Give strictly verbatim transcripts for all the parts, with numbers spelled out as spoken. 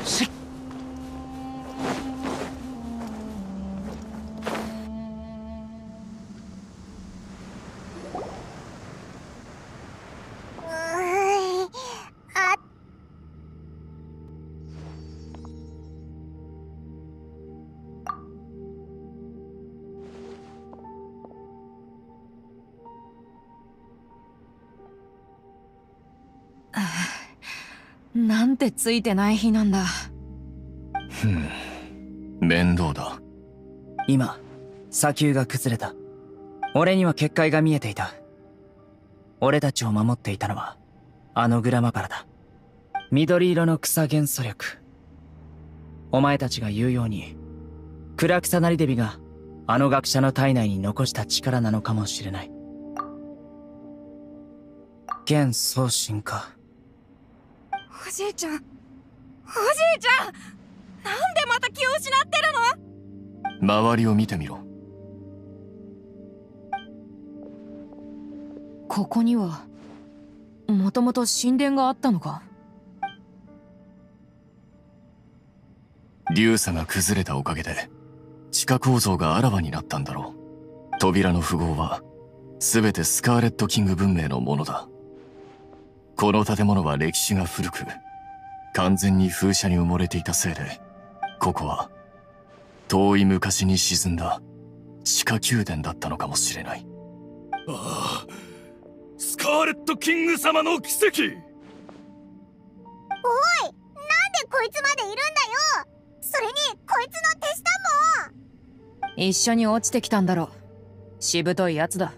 しっ。 なんてついてない日なんだ。 ふん、面倒だ。 今砂丘が崩れた。俺には結界が見えていた。俺たちを守っていたのはあのグラマパラだ。緑色の草元素力。お前たちが言うようにクラクサナリデビがあの学者の体内に残した力なのかもしれない。元宗神か。 おじいちゃん、おじいちゃん、なんでまた気を失ってるの？ 周りを見てみろ。 ここにはもともと神殿があったのか？ 流砂が崩れたおかげで地下構造があらわになったんだろう。扉の符号は全てスカーレットキング文明のものだ。この建物は歴史が古く、完全に風車に埋もれていたせいで、ここは遠い昔に沈んだ地下宮殿だったのかもしれない。 ああ、スカーレットキング様の奇跡。おい、なんでこいつまでいるんだよ。それにこいつの手下も一緒に落ちてきたんだろ。しぶといやつだ。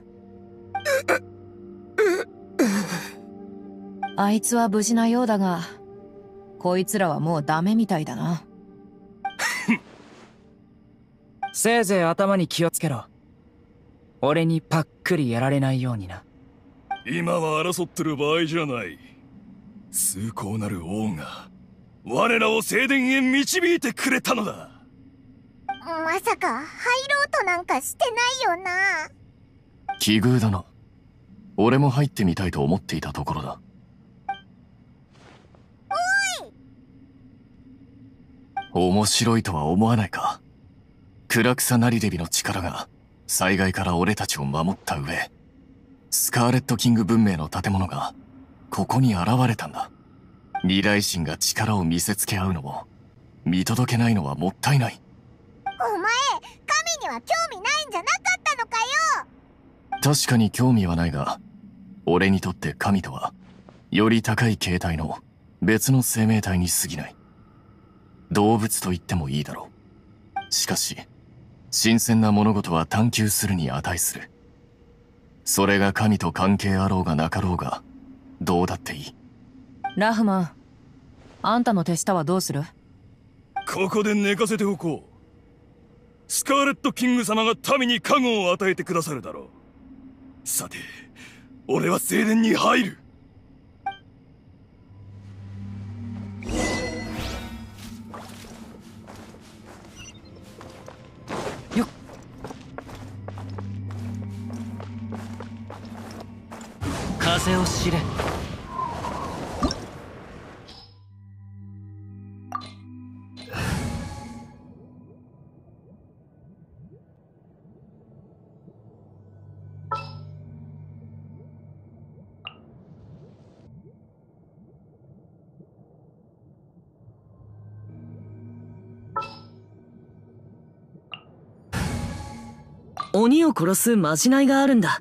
あいつは無事なようだが、こいつらはもうダメみたいだな。 せいぜい頭に気をつけろ。俺にパックリやられないようにな。 今は争ってる場合じゃない。崇高なる王が我らを聖殿へ導いてくれたのだ。 まさか入ろうとなんかしてないよな。 奇遇だな。俺も入ってみたいと思っていたところだ。面白いとは思わないか。クラクサナリデビの力が災害から俺たちを守った上、スカーレットキング文明の建物がここに現れたんだ。二大神が力を見せつけ合うのも見届けないのはもったいない。 お前、神には興味ないんじゃなかったのかよ。 確かに興味はないが、俺にとって神とはより高い形態の別の生命体に過ぎない。動物と言ってもいいだろう。しかし新鮮な物事は探求するに値する。それが神と関係あろうがなかろうがどうだっていい。 ラフマン、あんたの手下はどうする？ ここで寝かせておこう。スカーレットキング様が民に加護を与えてくださるだろう。さて、俺は聖殿に入る。 よっ。風を知れ。 鬼を殺すまじないがあるんだ。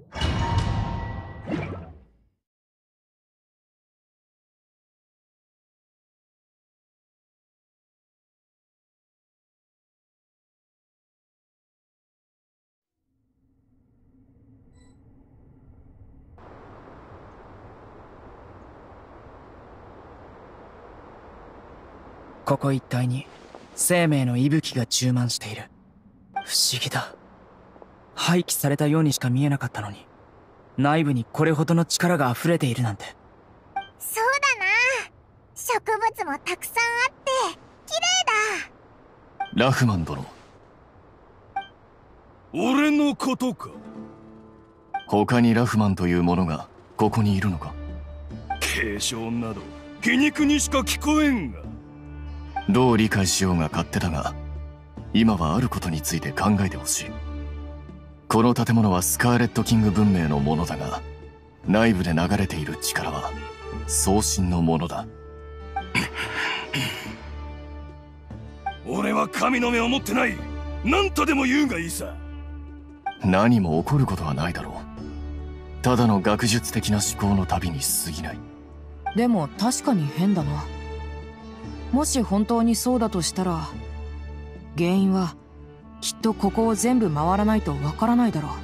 ここ一帯に生命の息吹が充満している。不思議だ。廃棄されたようにしか見えなかったのに、内部にこれほどの力が溢れているなんて。 そうだな。植物もたくさんあって綺麗だ。 ラフマン殿。 俺のことか。 他にラフマンという者がここにいるのか。 継承など皮肉にしか聞こえんが。 どう理解しようが勝手だが、今はあることについて考えてほしい。この建物はスカーレットキング文明のものだが、内部で流れている力は送信のものだ。 俺は神の目を持ってない。何とでも言うがいいさ。 何も起こることはないだろう。ただの学術的な思考の旅に過ぎない。 でも確かに変だな。もし本当にそうだとしたら、原因はきっとここを全部回らないとわからないだろう。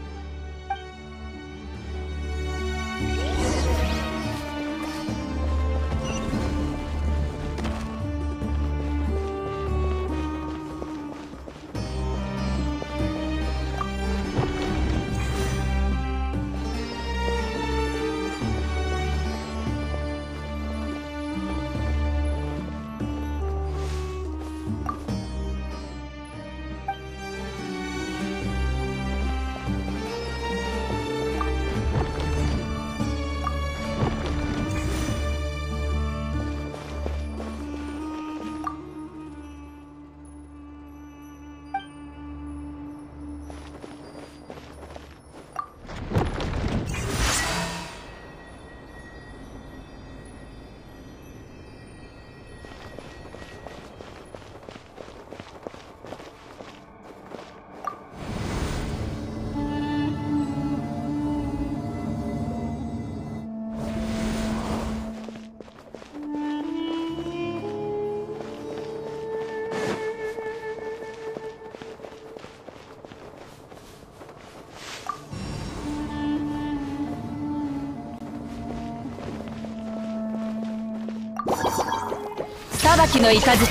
裁きの雷。てっ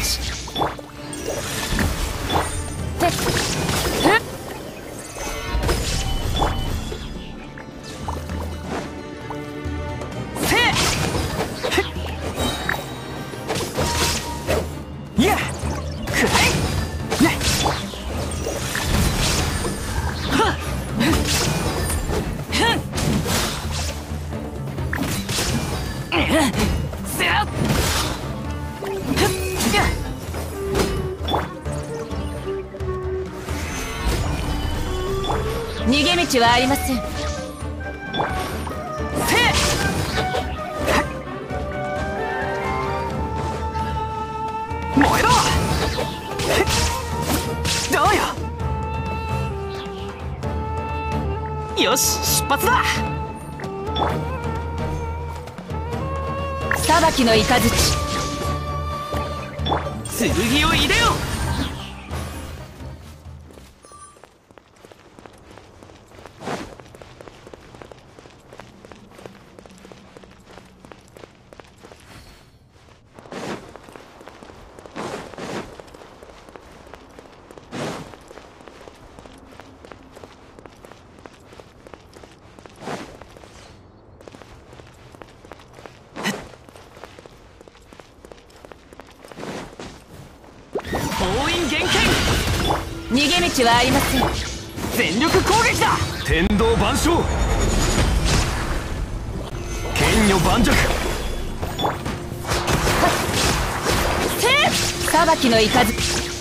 えっせっいやくらいねはっせっ逃げ道はありません。せっ燃えろどうよ。よし出発だ。裁きの雷。剣を入れよ。封印厳禁。逃げ道はありません。全力攻撃だ。 天道万象。剣女盤石。 せっ裁きの雷。せっ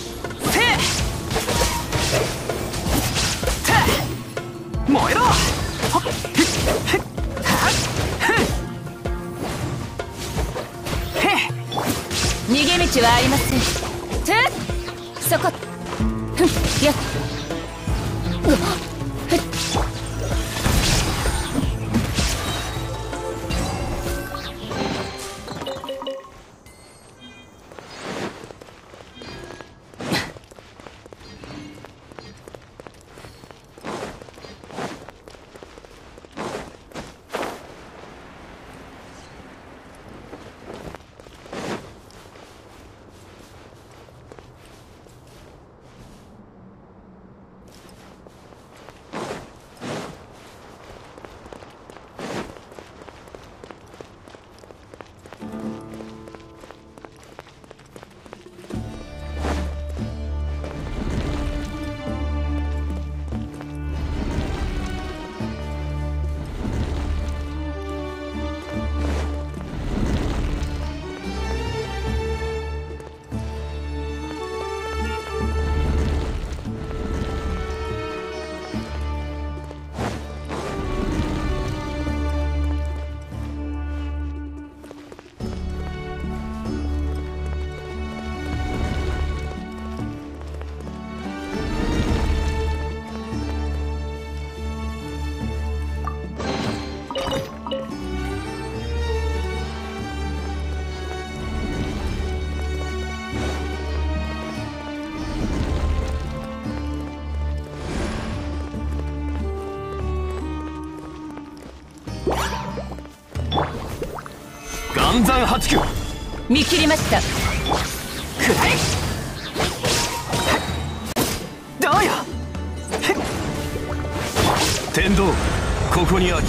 燃えろ。 逃げ道はありません。てっそこふんやっうわっふっ山八九。 見切りました。 くらえ。どうよ。天道ここにあり。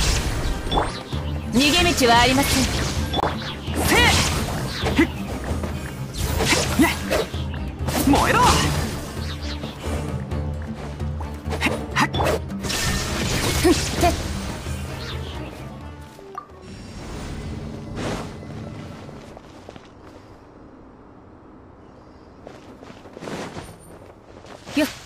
逃げ道はありません。 せえ。ね、燃えろ。 ふんてっ。よっ。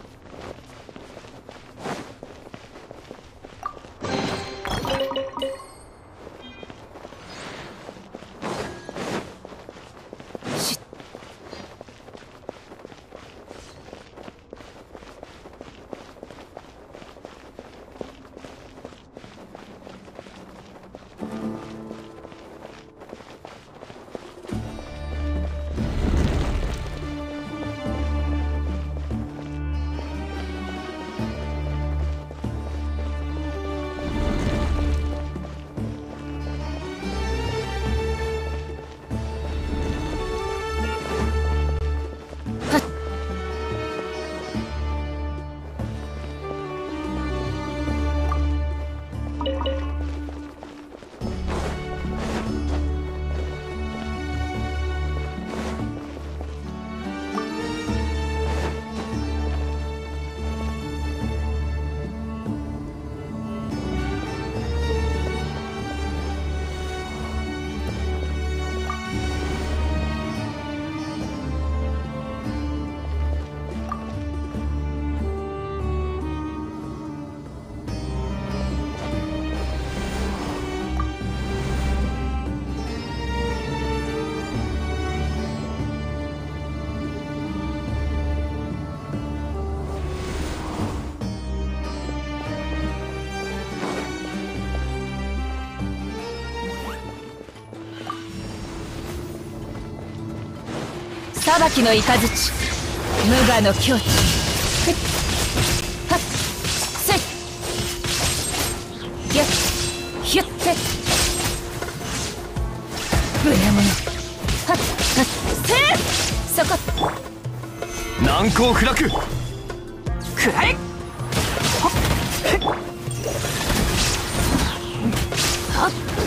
し裁きの雷無我の境地。ふっはっせいやっひゅって無礼者。はっはっせいそこ。 難攻不落。くらえ。はっ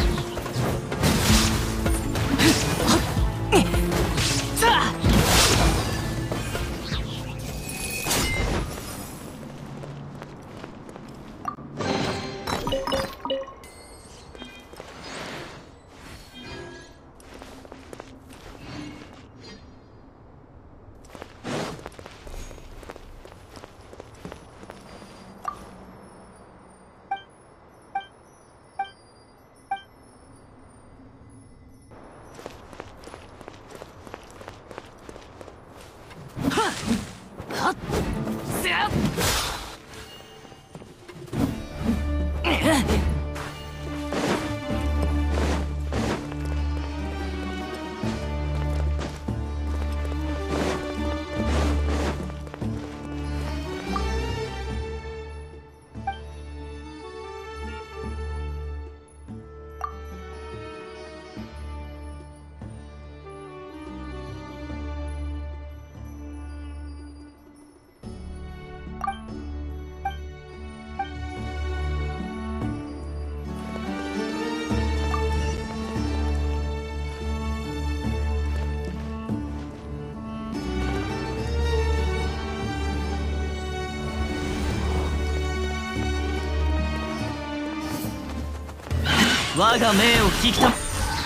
我が命を聞きた。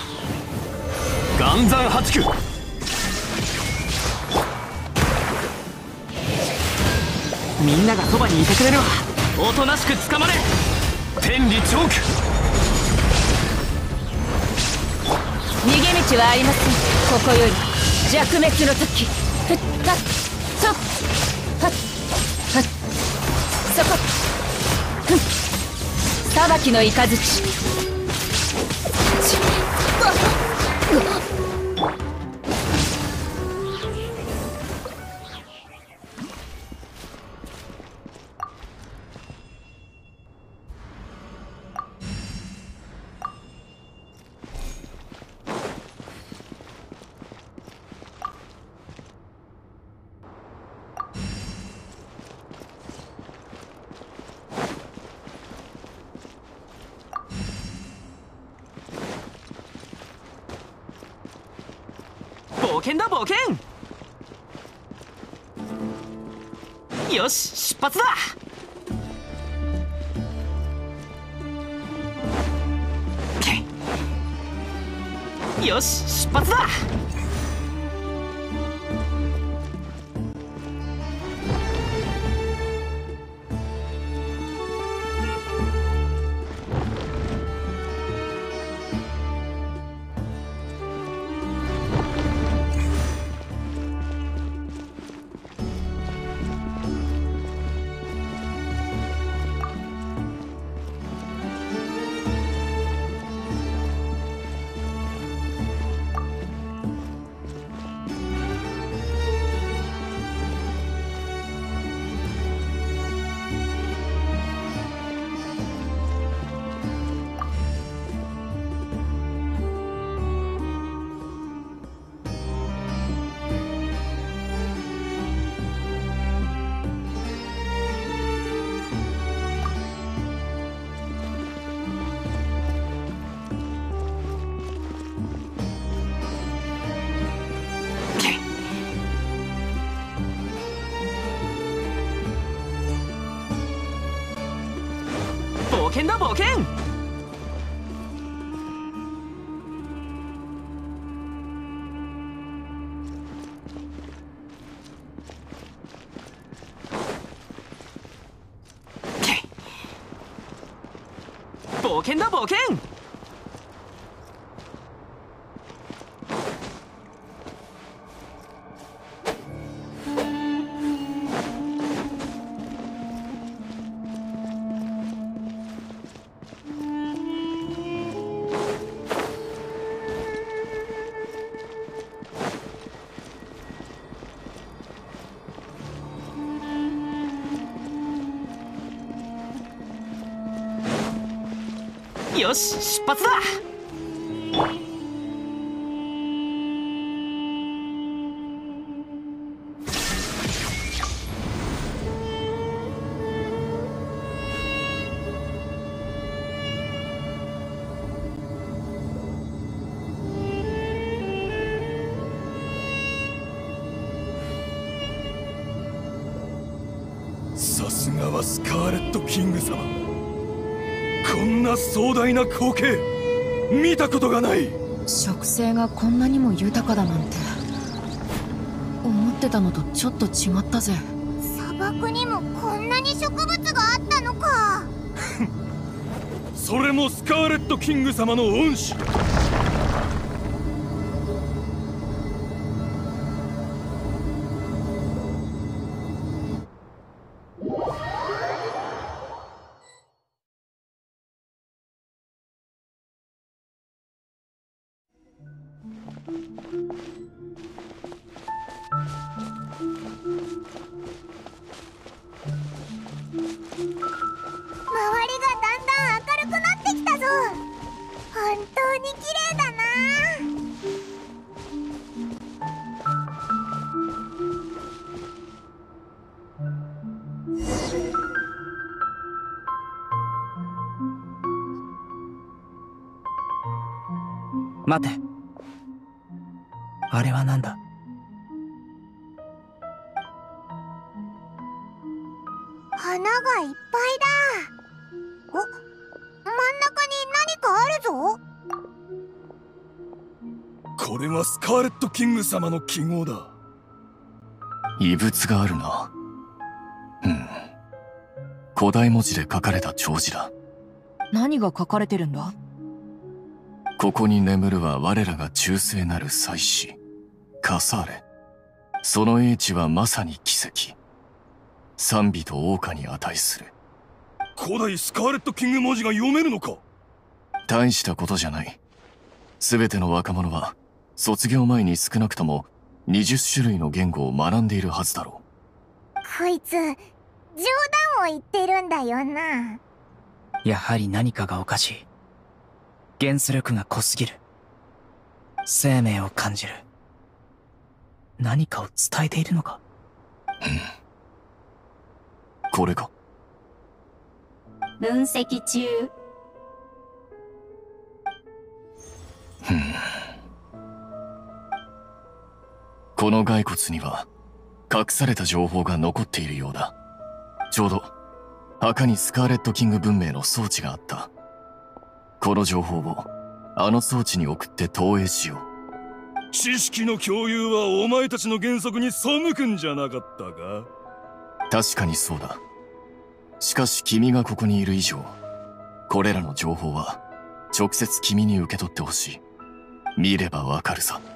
岩山八九。 みんながそばにいてくれるわ。おとなしく捕まれ。 天理チョーク。 逃げ道はありません。ここより弱滅の時。ふっはっそっはっはっそこ。ふん裁きの雷。ちっうわっ冒険だ冒険。よし出発だ。よし出発だ。冒険だ冒険。冒険だ冒険。よし出発だ。 さすがはスカーレットキング様。こんな壮大な光景見たことがない。 植生がこんなにも豊かだなんて思ってたのとちょっと違ったぜ。 砂漠にもこんなに植物があったのか。 それもスカーレットキング様の恩師。 待て。あれは何だ？ 花がいっぱいだ。お、真ん中に何かあるぞ。 これはスカーレットキング様の記号だ。 異物があるな。うん。古代文字で書かれた弔辞だ。 何が書かれてるんだ？ ここに眠るは我らが忠誠なる祭司、カサーレ。その英知はまさに奇跡。賛美と謳歌に値する。 古代スカーレットキング文字が読めるのか？ 大したことじゃない。すべての若者は、卒業前に少なくともにじゅっしゅるいの言語を学んでいるはずだろう。 こいつ、冗談を言ってるんだよな。 やはり何かがおかしい。原子力が濃すぎる。生命を感じる。何かを伝えているのか？ うん。これか。 分析中。 ふん。 この骸骨には隠された情報が残っているようだ。ちょうど墓にスカーレットキング文明の装置があった。この情報をあの装置に送って投影しよう。 知識の共有はお前たちの原則に背くんじゃなかったか？ 確かにそうだ。しかし君がここにいる以上、これらの情報は直接君に受け取ってほしい。見ればわかるさ。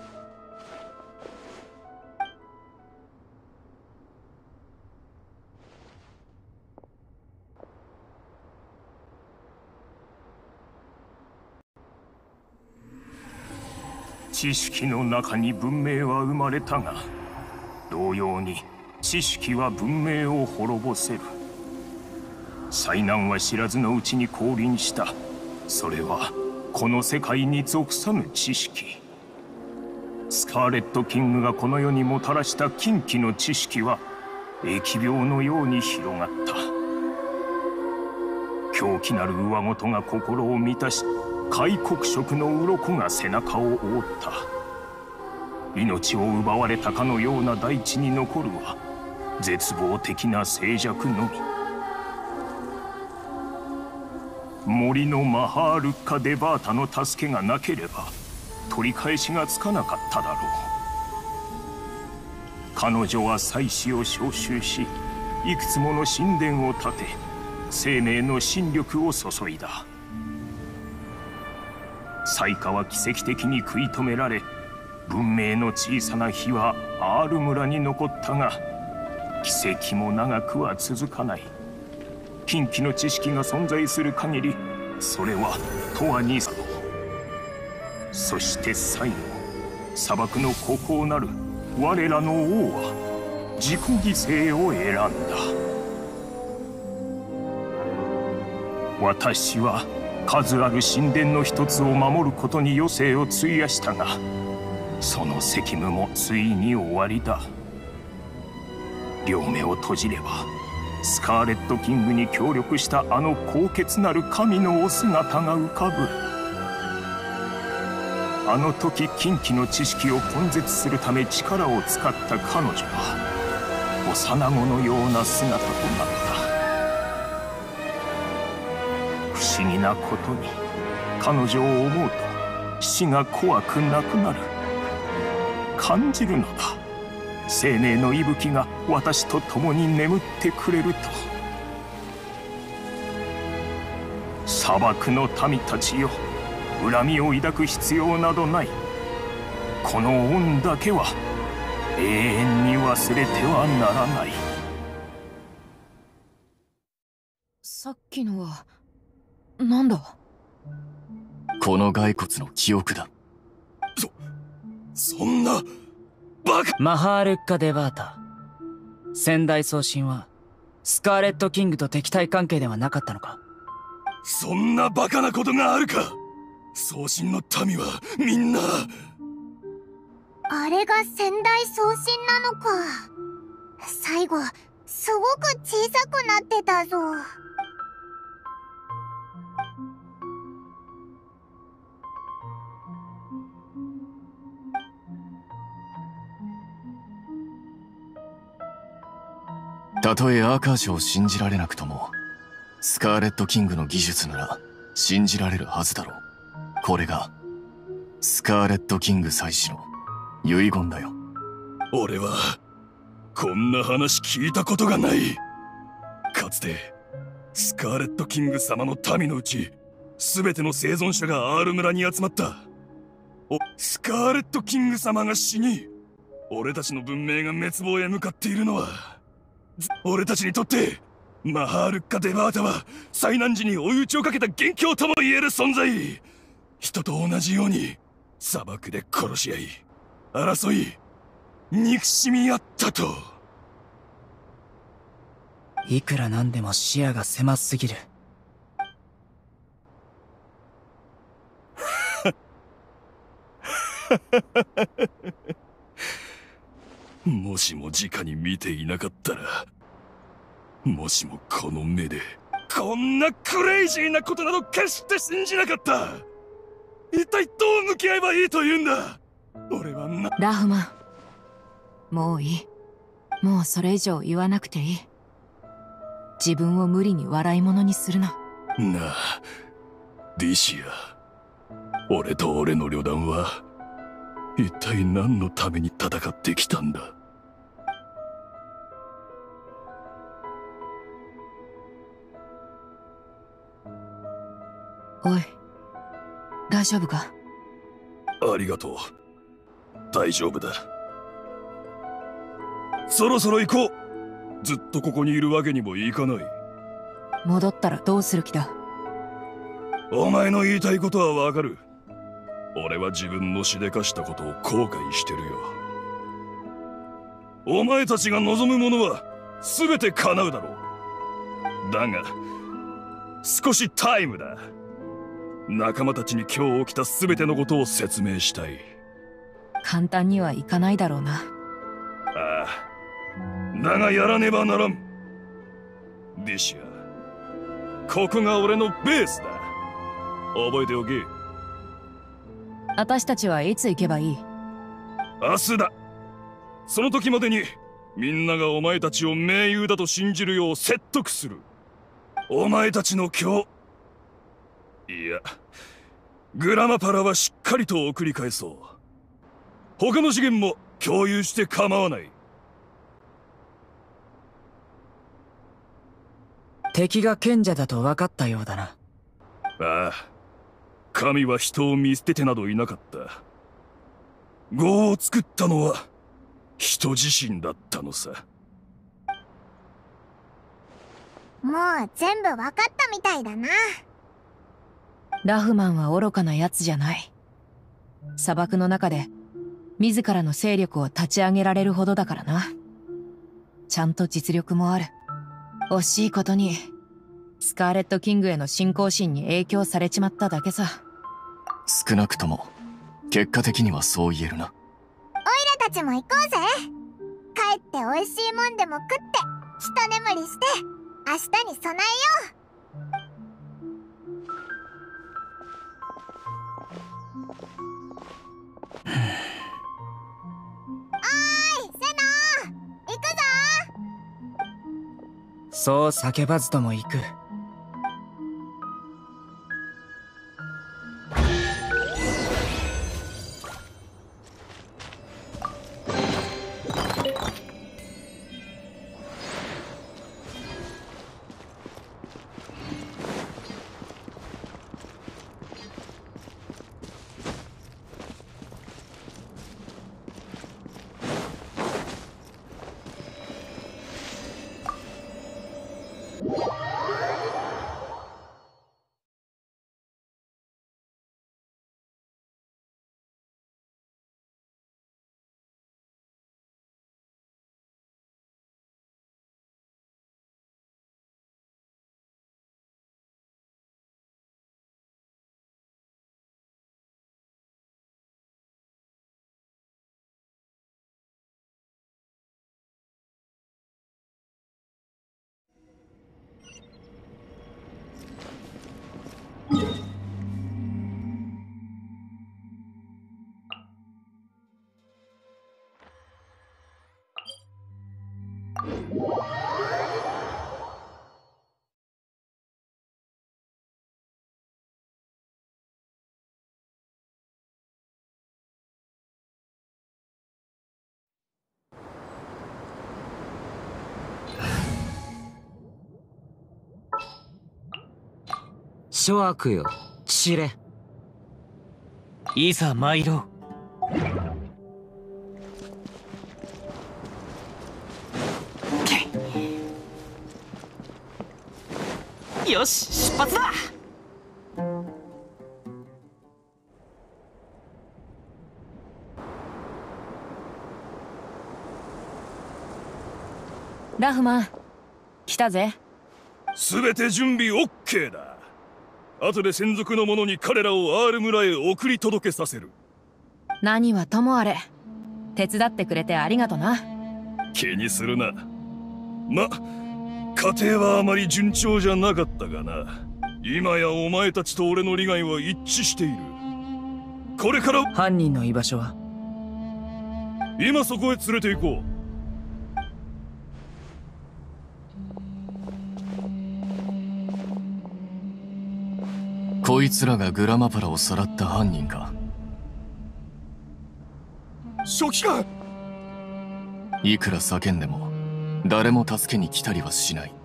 知識の中に文明は生まれたが、同様に知識は文明を滅ぼせる。災難は知らずのうちに降臨した。それはこの世界に属さぬ知識。スカーレットキングがこの世にもたらした禁忌の知識は疫病のように広がった。狂気なる上事が心を満たし、開国色の鱗が背中を覆った。命を奪われたかのような大地に残るは絶望的な静寂のみ。森のマハールッカ・デバータの助けがなければ取り返しがつかなかっただろう。彼女は祭司を召集し、いくつもの神殿を建て、生命の新力を注いだ。災禍は奇跡的に食い止められ、文明の小さな火はアール村に残ったが、奇跡も長くは続かない。禁忌の知識が存在する限り、それは永遠にさ。そして最後、砂漠の孤高なる我らの王は自己犠牲を選んだ。私は数ある神殿の一つを守ることに余生を費やしたが、その責務もついに終わりだ。両目を閉じればスカーレットキングに協力したあの高潔なる神のお姿が浮かぶ。あの時禁忌の知識を根絶するため力を使った彼女は幼子のような姿となった。不思議なことに彼女を思うと死が怖くなくなる。感じるのだ、生命の息吹が私と共に眠ってくれると。砂漠の民たちよ、恨みを抱く必要などない。この恩だけは永遠に忘れてはならない。 さっきのはなんだ？ この骸骨の記憶だ。 そ、そんなバカ。 マハールッカ・デバータ、先代宗神はスカーレットキングと敵対関係ではなかったのか？ そんなバカなことがあるか。宗神の民はみんな。 あれが先代宗神なのか。最後すごく小さくなってたぞ。 たとえアーカーショを信じられなくとも、スカーレットキングの技術なら信じられるはずだろう。これがスカーレットキング祭司の遺言だよ。 俺はこんな話聞いたことがない。かつてスカーレットキング様の民のうち全ての生存者がアール村に集まった。おスカーレットキング様が死に、俺たちの文明が滅亡へ向かっているのは、俺たちにとってマハールッカ・デバータは災難時に追い打ちをかけた元凶とも言える存在。人と同じように砂漠で殺し合い、争い、憎しみ合ったと。 いくらなんでも視野が狭すぎる。 もしも直に見ていなかったら、もしもこの目でこんなクレイジーなことなど決して信じなかった。一体どう向き合えばいいというんだ。俺はな。 ラフマン、 もういい。もうそれ以上言わなくていい。自分を無理に笑い物にするな。 なあ、ディシア。俺と俺の旅団は、一体何のために戦ってきたんだ。 おい、大丈夫か？ ありがとう。大丈夫だ。そろそろ行こう。ずっとここにいるわけにもいかない。 戻ったらどうする気だ？ お前の言いたいことはわかる。俺は自分のしでかしたことを後悔してるよ。お前たちが望むものは全て叶うだろう。だが少しタイムだ。仲間たちに今日起きた全てのことを説明したい。 簡単にはいかないだろうな。 ああ、だがやらねばならん。ディシア、ここが俺のベースだ。覚えておけ。 私たちはいつ行けばいい？ 明日だ。その時までにみんながお前たちを盟友だと信じるよう説得する。お前たちの今日、いやグラマパラはしっかりと送り返そう。他の資源も共有して構わない。 敵が賢者だと分かったようだな。 ああ、神は人を見捨ててなどいなかった。業を作ったのは人自身だったのさ。 もう全部わかったみたいだな。 ラフマンは愚かなやつじゃない。砂漠の中で自らの勢力を立ち上げられるほどだからな。ちゃんと実力もある。惜しいことにスカーレットキングへの信仰心に影響されちまっただけさ。 少なくとも結果的にはそう言えるな。 オイラたちも行こうぜ。帰って美味しいもんでも食って一眠りして明日に備えよう。おーい、セノー、行くぞ。 そう叫ばずとも行く。 諸悪よ散れ。いざ参ろう。よし出発だ。 ラフマン来たぜ。 全て準備 オーケー だ。後で専属の者に彼らをアール村へ送り届けさせる。 何はともあれ手伝ってくれてありがとな。 気にするな。ま、家庭はあまり順調じゃなかったがな。今やお前たちと俺の利害は一致している。これから犯人の居場所は？ 今そこへ連れて行こう。 こいつらがグラマパラをさらった犯人か。 初期か。 いくら叫んでも誰も助けに来たりはしない。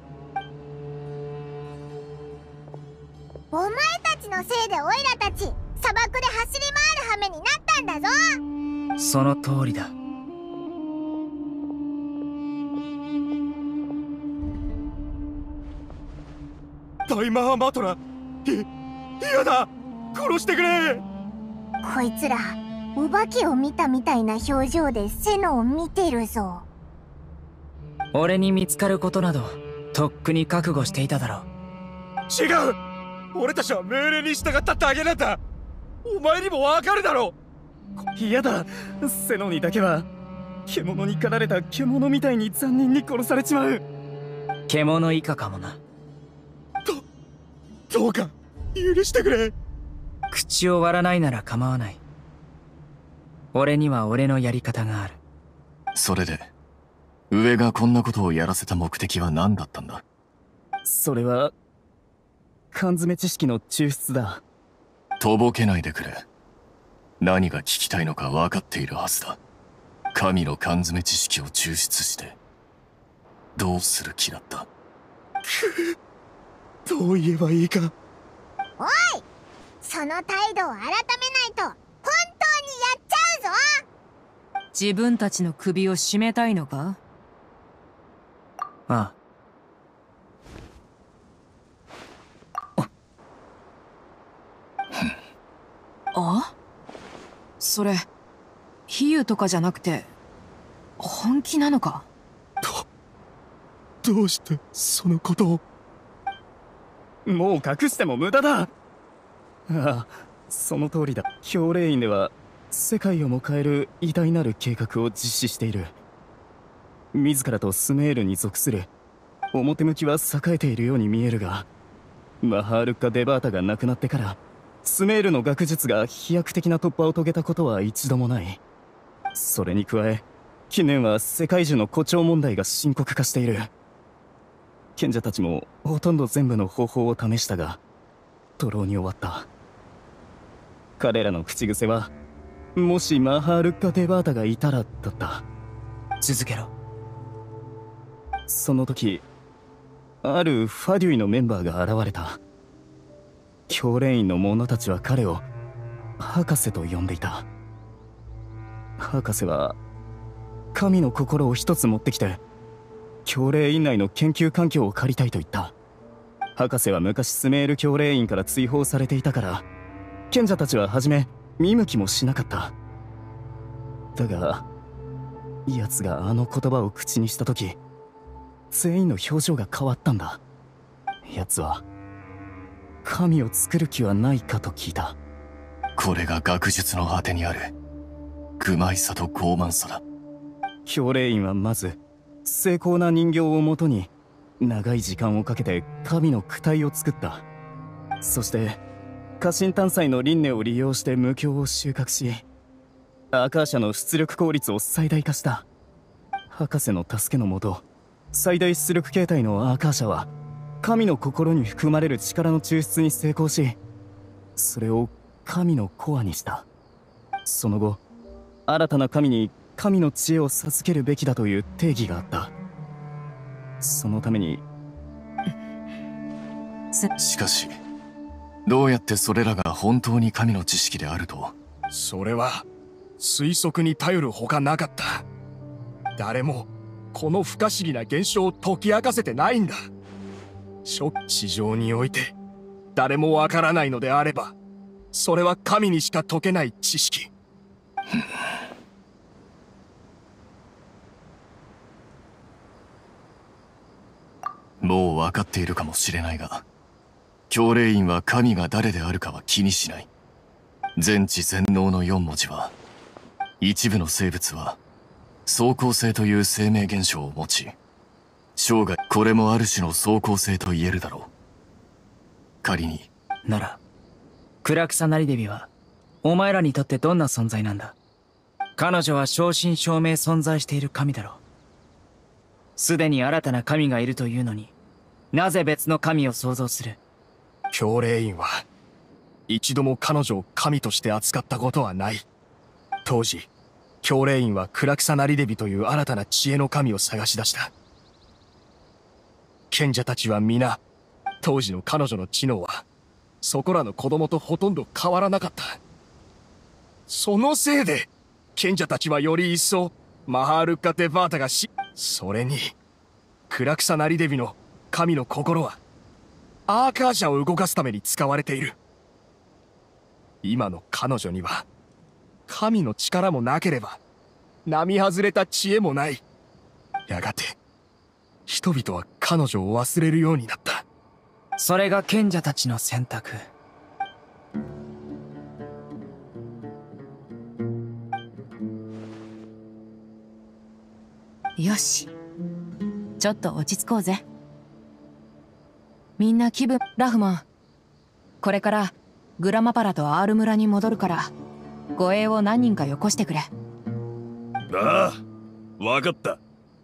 お前たちのせいでオイラたち砂漠で走り回る羽目になったんだぞ。 その通りだ。 タイマーマトラ、嫌だ、殺してくれ。 こいつらお化けを見たみたいな表情でセノを見てるぞ。 俺に見つかることなどとっくに覚悟していただろう。 違う、俺たちは命令に従っただけなんだ。お前にもわかるだろう。 嫌だ、セノにだけは獣に狩られた獣みたいに残忍に殺されちまう。 獣以下かもな。 どうか許してくれ。 口を割らないなら構わない。俺には俺のやり方がある。 それで上がこんなことをやらせた目的は何だったんだ。 それは缶詰知識の抽出だ。 とぼけないでくれ。何が聞きたいのか分かっているはずだ。神の缶詰知識を抽出してどうする気だった。 どう言えばいいか。 おい、その態度を改めないと本当にやっちゃうぞ。 自分たちの首を絞めたいのか。 ああ。あ？それ比喩とかじゃなくて本気なのか。 どどうしてそのことを。 もう隠しても無駄だ。ああ、その通りだ。教令院では世界をも変える偉大なる計画を実施している。自らとスメールに属する表向きは栄えているように見えるが、マハールッカ・デバータが亡くなってからスメールの学術が飛躍的な突破を遂げたことは一度もない。それに加え近年は世界中の誇張問題が深刻化している。賢者たちもほとんど全部の方法を試したが徒労に終わった。彼らの口癖はもしマハールッカ・デバータがいたらだった。 続けろ。 その時あるファデュイのメンバーが現れた。教令院の者たちは彼を博士と呼んでいた。博士は神の心を一つ持ってきて教令院内の研究環境を借りたいと言った。博士は昔スメール教令院から追放されていたから賢者たちは初め見向きもしなかった。だが奴があの言葉を口にした時全員の表情が変わったんだ。奴は神を作る気はないかと聞いた。 これが学術の果てにある愚昧さと傲慢さだ。 教令院はまず精巧な人形をもとに長い時間をかけて神の躯体を作った。そして過信探査の輪廻を利用して無境を収穫しアーカー社の出力効率を最大化した。博士の助けのもと最大出力形態のアーカー社は神の心に含まれる力の抽出に成功しそれを神のコアにした。その後新たな神に神の知恵を授けるべきだという定義があった。そのためにしかしどうやってそれらが本当に神の知識であると。 それは推測に頼るほかなかった。誰もこの不可思議な現象を解き明かせてないんだ。諸地上において誰もわからないのであればそれは神にしか解けない知識。 もう分かっているかもしれないが教令院は神が誰であるかは気にしない。全知全能の四文字は一部の生物は相抗性という生命現象を持ち生涯これもある種の相抗性と言えるだろう。仮にならクラクサナリデビはお前らにとってどんな存在なんだ。 彼女は正真正銘存在している神だろう。すでに新たな神がいるというのに、なぜ別の神を創造する？ 教霊院は一度も彼女を神として扱ったことはない。当時教霊院は暗草成デビという新たな知恵の神を探し出した。賢者たちは皆、当時の彼女の知能はそこらの子供とほとんど変わらなかった。そのせいで賢者たちはより一層マハールッカ・テバータがし、それに暗草成デビの神の心はアーカーシャを動かすために使われている。今の彼女には神の力もなければ並外れた知恵もない。やがて人々は彼女を忘れるようになった。 それが賢者たちの選択。 よし、ちょっと落ち着こうぜ。みんな気分。ラフマン、これからグラマパラとアール村に戻るから護衛を何人かよこしてくれ。 ああ、分かった。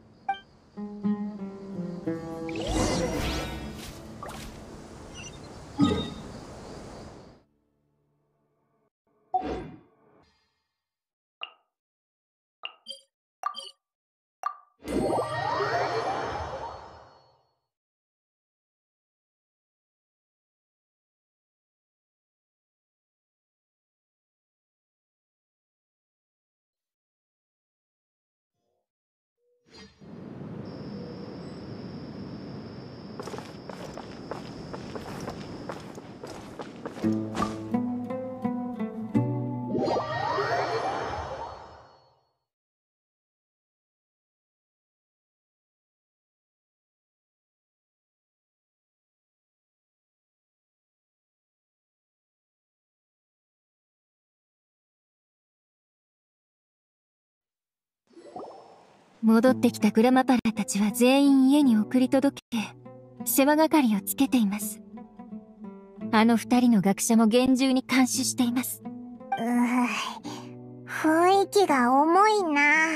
戻ってきたグラマパラたちは全員家に送り届け、世話係をつけています。あの二人の学者も厳重に監視しています。うぅ、雰囲気が重いな。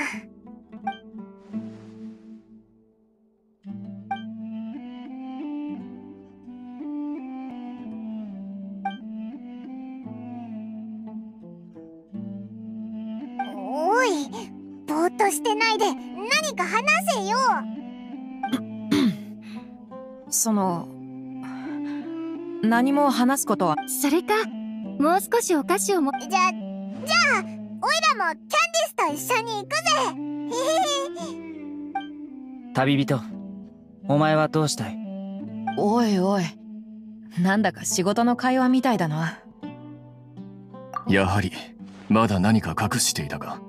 おい、ぼーっとしてないで何か話せよ。 その、何も話すことは。 それか、もう少しお菓子をも。じゃ、じゃあ、おいらもキャンディスと一緒に行くぜ。 旅人、お前はどうしたい？ おいおい、なんだか仕事の会話みたいだな。 やはりまだ何か隠していたか。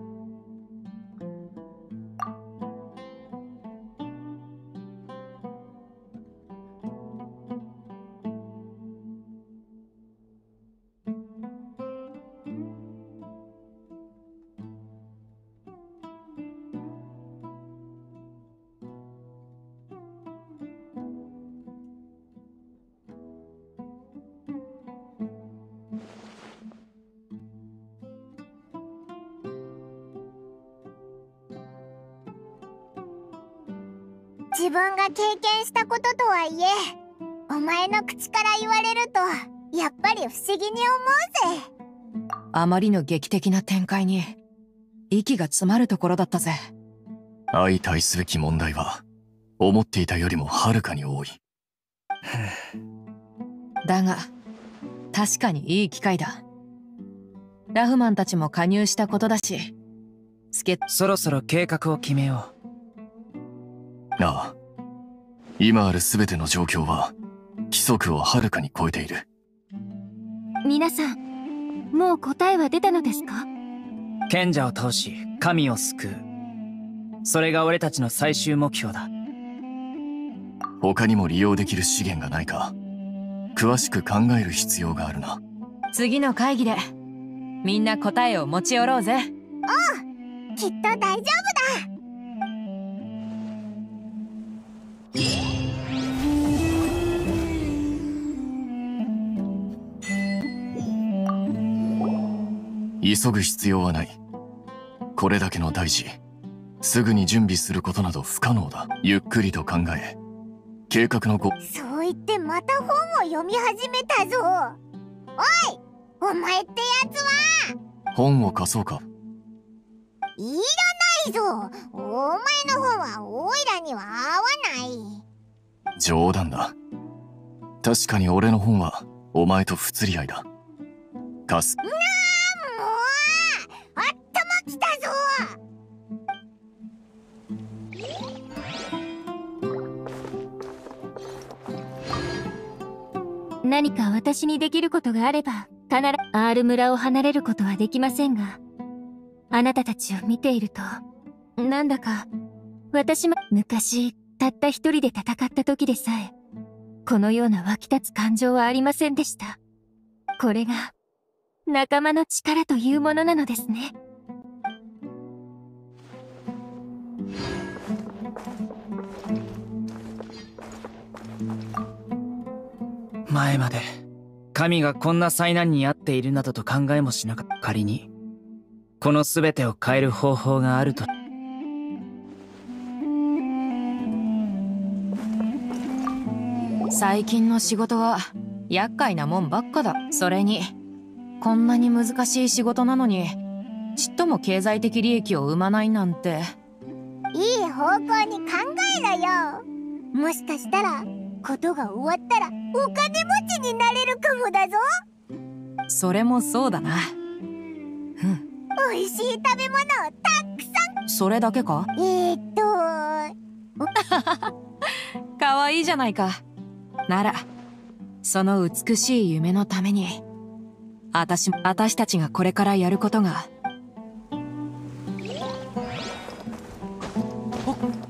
自分が経験したこととはいえ、お前の口から言われるとやっぱり不思議に思うぜ。 あまりの劇的な展開に息が詰まるところだったぜ。 相対すべき問題は思っていたよりもはるかに多い。 だが確かにいい機会だ。ラフマンたちも加入したことだし、助。 そろそろ計画を決めよう。 ああ、今ある全ての状況は規則をはるかに超えている。 皆さん、もう答えは出たのですか？ 賢者を倒し神を救う、それが俺たちの最終目標だ。 他にも利用できる資源がないか詳しく考える必要があるな。 次の会議でみんな答えを持ち寄ろうぜ。 おう、きっと大丈夫だ。 急ぐ必要はない。 これだけの大事、すぐに準備することなど不可能だ。ゆっくりと考え、計画のご。 そう言ってまた本を読み始めたぞ。おい、お前ってやつは。 本を貸そうか。 いらないぞ。お前の本はオイラには合わない。 冗談だ。確かに俺の本はお前と不釣り合いだ。貸す。 なあ、もう頭きたぞ。 何か私にできることがあれば必ず R 村を離れることはできませんが、あなたたちを見ているとなんだか私も昔たった一人で戦った時でさえこのような湧き立つ感情はありませんでした。これが仲間の力というものなのですね。 前まで神がこんな災難に遭っているなどと考えもしなかった。仮にこの全てを変える方法があると。 最近の仕事は厄介なもんばっかだ。それにこんなに難しい仕事なのにちっとも経済的利益を生まないなんて。 いい方向に考えろよ。もしかしたらことが終わったらお金持ちになれるかもだぞ。 それもそうだな。 美味しい食べ物をたくさん。 それだけか？ えーっとかわいいじゃないか。ならその美しい夢のためにあたし、私たちがこれからやることが。